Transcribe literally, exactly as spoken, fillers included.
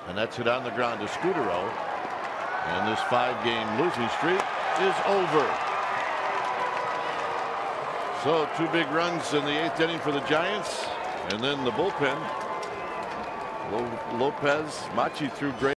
And that's hit on the ground to Scudero. And this five-game losing streak is over. So two big runs in the eighth inning for the Giants, and then the bullpen. Lopez, Machi threw great.